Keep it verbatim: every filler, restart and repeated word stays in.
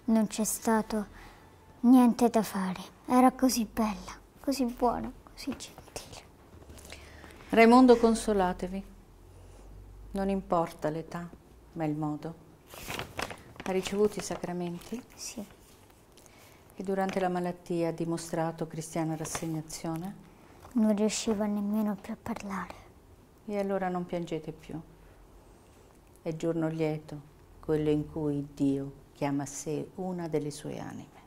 non c'è stato niente da fare. Era così bella, così buona, così gentile. Raimondo, consolatevi. Non importa l'età, ma il modo. Ha ricevuto i sacramenti? Sì. E durante la malattia ha dimostrato cristiana rassegnazione? Non riusciva nemmeno più a parlare. E allora non piangete più. È giorno lieto, quello in cui Dio chiama a sé una delle sue anime.